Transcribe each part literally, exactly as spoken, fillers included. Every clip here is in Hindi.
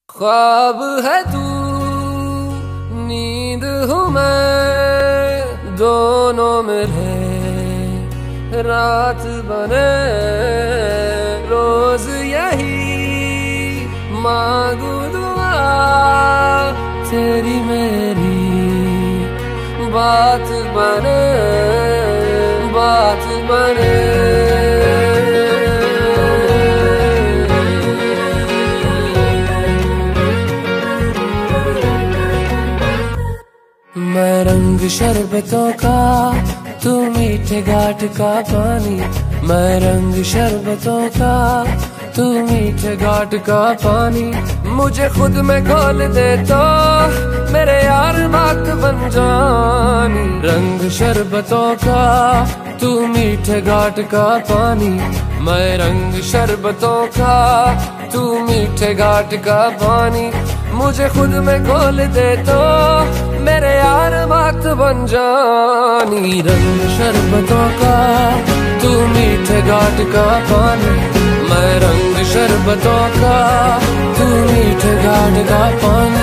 ख्वाब है तू, नींद हूँ मैं, दोनों मिले रात बने। रोज यही मांगू दुआ, तेरी मेरी बात बने, बात बने। मैं रंग शरबतों का, तू मीठे घाट का पानी। मैं रंग शरबतों का, तू मीठे घाट का पानी। मुझे खुद में घोल दे तो मेरे यार बात बन जानी। रंग शरबतों का, तू मीठे घाट का पानी। मैं रंग शरबतों का, तू मीठे घाट का पानी। मुझे खुद में घोल दे तो मेरे यार बात बन जानी। रंग शरबतों का, तू मीठे घाट का पानी। मैं रंग शरबतों का, तू मीठे घाट का पानी।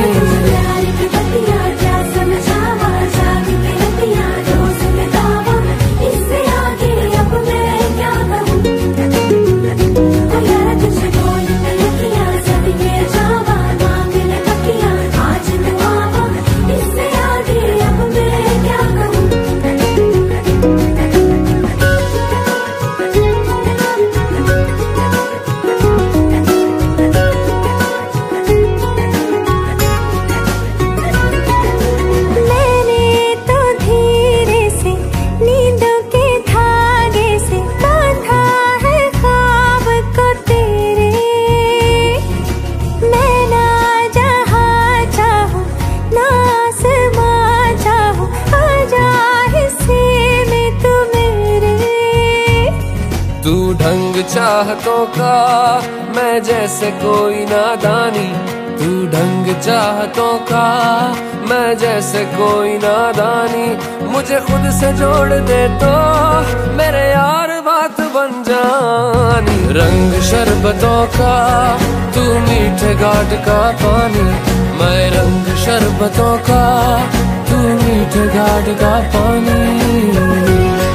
तू ढंग चाहतों का, मैं जैसे कोई नादानी। तू ढंग चाहतों का, मैं जैसे कोई नादानी। मुझे खुद से जोड़ दे तो मेरे यार बात बन जानी। रंग शरबतों का, तू मीठे घाट का पानी। मैं रंग शरबतों का, तू मीठे घाट का पानी।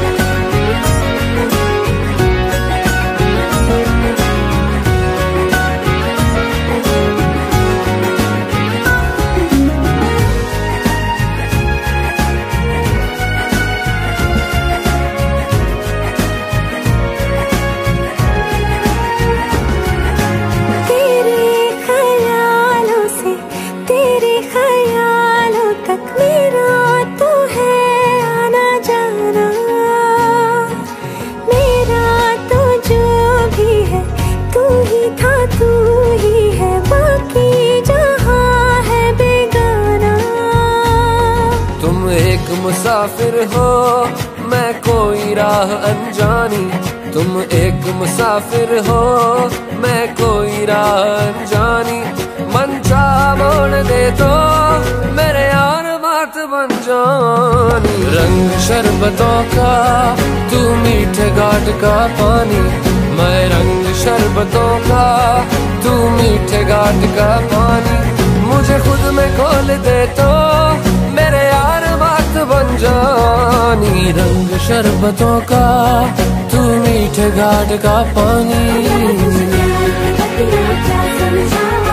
मुसाफिर हो, मैं कोई राह अनजानी। तुम एक मुसाफिर हो, मैं कोई राह अनजानी। मन चाह मोड़ दे तो मेरे यार बात बन जानी। रंग शरबतों का, तू मीठे घाट का पानी। मैं रंग शरबतों का, तू मीठे घाट का पानी। मुझे खुद में घोल दे तो मेरे यार बात बन जानी। रंग शरबतों का, तू मीठे घाट का पानी।